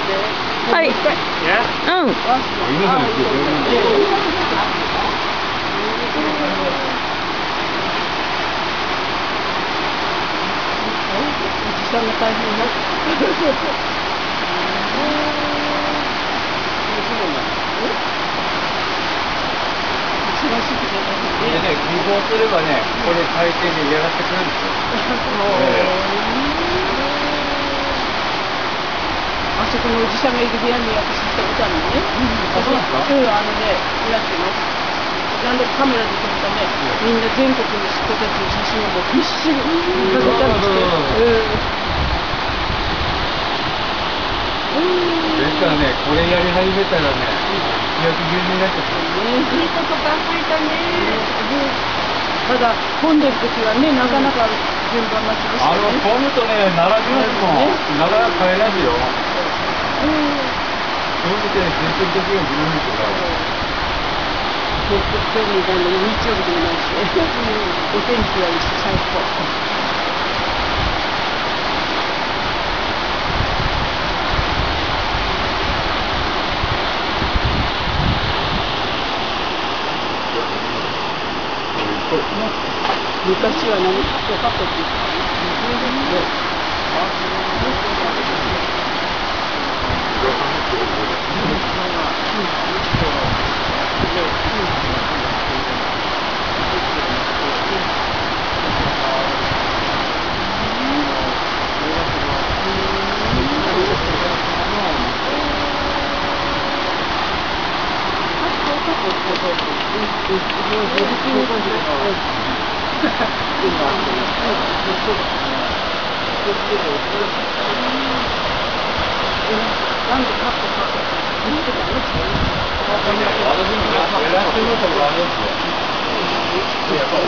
はい。うん。 下が大変だ。 でね、希望すればね、これ体験でやらせてくれるんですよ。 あそこのおじさんがいる部屋に私行ったことあるのね。 あ、そうなんですか？ やってます。なんでカメラで撮ったね、みんな全国の人たちの写真をもうびっしり飾ったりして。 ですからね、これやり始めたらね、日焼け有名になっちゃった。 いいことばっかりだね。ただ混んでる時はね、なかなか順番待ちですよね。 混むとね、並びますもん。なかなか買えないですよ。そう見てね、全然時が自分ですよ。 今日みたいな日曜日でもないし、お天気はいいし最高。昔は何かって言った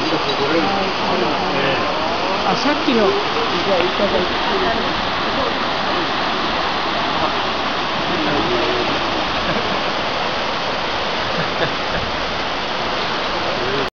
あ、さっきのじゃあいただいて。